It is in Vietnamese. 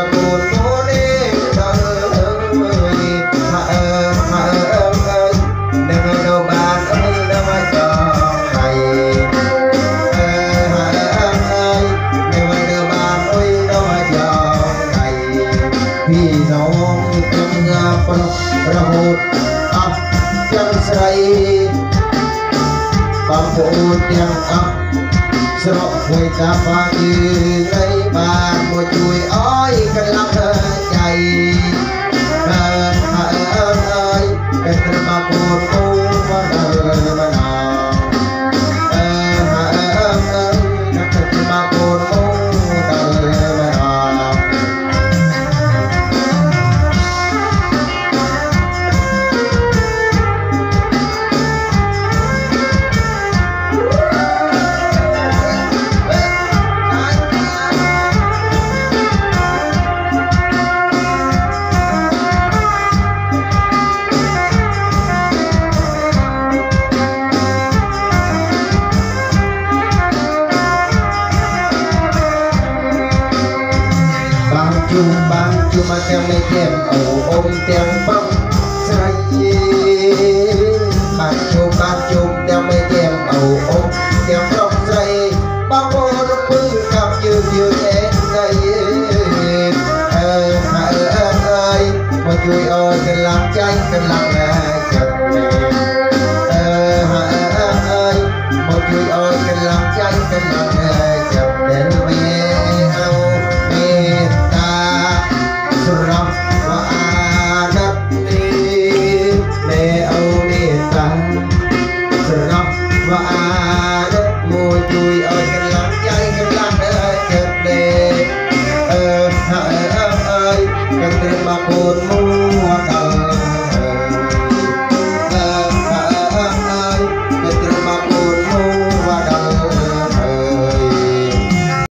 cồn cố đi đừng đâu bạn ơi đâu mà cho mày đừng đâu bạn ơi đâu mà cho mày vì nó trong ra hụt chân say bằng bộ tiếng sọc quay ta pha như lấy bàn một chuối ơi cần lắm chạy ơi cần mà buồn cô mà đời mà nào cần mà buồn cô đời mà nào bang cuma kem kem ôm tiếng bông say bang chum kem kem ôm tiếng bông say bang cô nó mừng cặp như em đây ơi mà chui ơi cần làm tranh cần làm chật ơi mà chui ơi cần làm tranh cần làm chật đến Surah wa adat ni le audita Surah wa